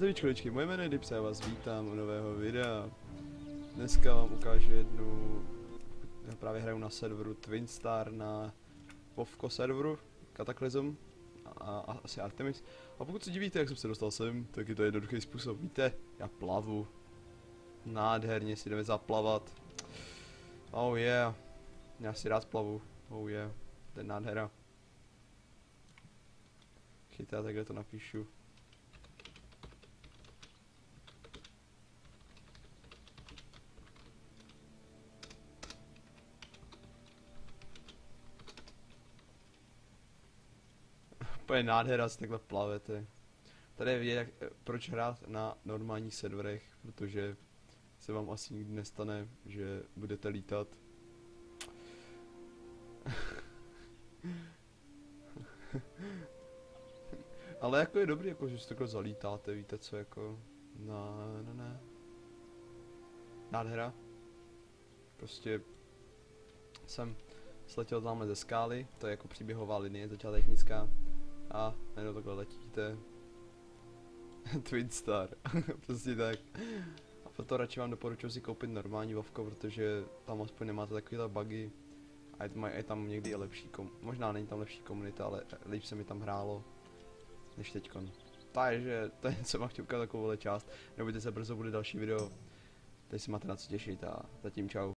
Zdravíčko, moje jméno je Dipsa, já vás vítám u nového videa. Dneska vám ukážu já právě hraju na serveru Twinstar na Vovko serveru, Cataclysm a asi Artemis. A pokud se divíte, jak jsem se dostal sem, tak je to jednoduchý způsob. Víte, já plavu. Nádherně si jdeme zaplavat. Oh yeah, já si rád plavu. Oh yeah, to je nádhera. Chytá, takhle to napíšu. Úplně nádhera, si takhle plavete. Tady je vidět, proč hrát na normálních serverech, protože se vám asi nikdy nestane, že budete lítat. Ale jako je dobrý, jako, že si takhle zalítáte, víte co, jako... Ne. Nádhera. Prostě jsem sletěl tamhle ze skály, to je jako příběhová linie začátečnická. A jenom takhle letíte. Twinstar, prostě tak. A proto radši vám doporučuji si koupit normální Vovko, protože tam aspoň nemáte takovýhle bugy. A je tam někdy lepší možná není tam lepší komunita, ale líp se mi tam hrálo než teďkon. Takže to je co vám chtěl ukázat takovouhle část. Nebojte se, brzo bude další video. Teď si máte na co těšit a zatím čau.